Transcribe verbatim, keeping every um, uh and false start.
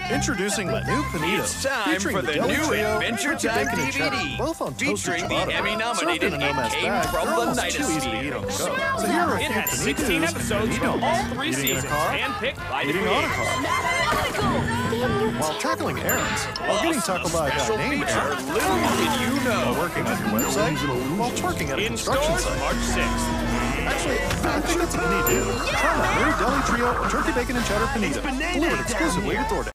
Introducing the new panito. It's time featuring for the deli new trio, Adventure turkey, Time bacon, and D V cheddar, D, both on toasted featuring the ciabatta. Emmy-nominated Served in a It no-mess Came bag, from they're the almost too easy to eat on the go. So here are a It few has sixteen panitos episodes and from all panitos. three Eating in a seasons, car, handpicked by the eating on a creators. car, while tackling errands, while getting tackled by a guy Special named feature, Aaron, Little Did You while Know. working on your website, while twerking at a In construction stores site. March sixth. Actually, I think that's a neat dude. Try the new deli trio, turkey, bacon, and cheddar panito. Delivered exclusively to DoorDash.